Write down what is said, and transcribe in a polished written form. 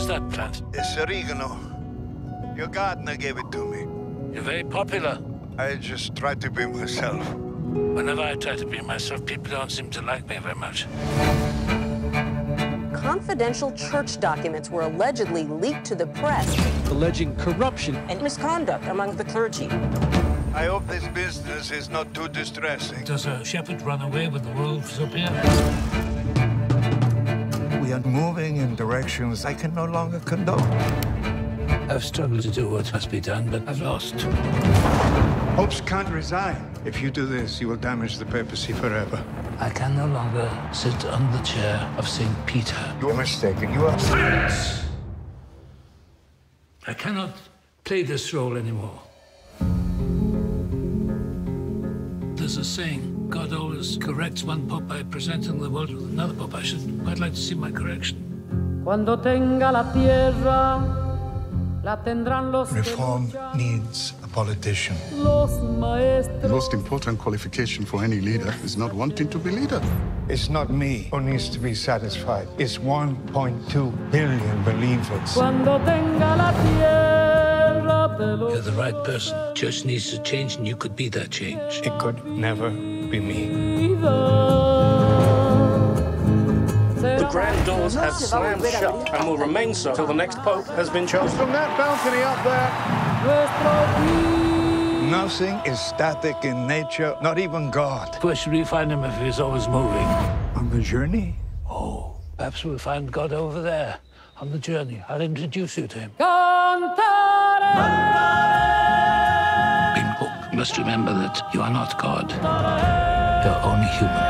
that plant? It's oregano. Your gardener gave it to me. You're very popular. I just try to be myself. Whenever I try to be myself, people don't seem to like me very much. Confidential church documents were allegedly leaked to the press, alleging corruption and misconduct among the clergy. I hope this business is not too distressing. Does a shepherd run away with the wolves up here? We are moving in directions I can no longer condone. I've struggled to do what must be done, but I've lost. Popes can't resign. If you do this, you will damage the papacy forever. I can no longer sit on the chair of St. Peter. You're mistaken. You are... Silence! I cannot play this role anymore. There's a saying, God always corrects one pope by presenting the world with another pope. I should quite like to see my correction. Cuando tenga la tierra, la tendrán los Reform needs a politician. The most important qualification for any leader is not wanting to be leader. It's not me who needs to be satisfied. It's 1.2 billion believers. Cuando tenga la tierra de los You're the right person. Church needs to change, and you could be that change. It could never be me. The grand doors have slammed shut and will remain so till the next pope has been chosen. From that balcony up there, Nothing is static in nature, not even God. Where should we find him if he's always moving? On the journey? Oh, perhaps we'll find God over there on the journey. I'll introduce you to him. Being Pope, you must remember that you are not God. You're only human.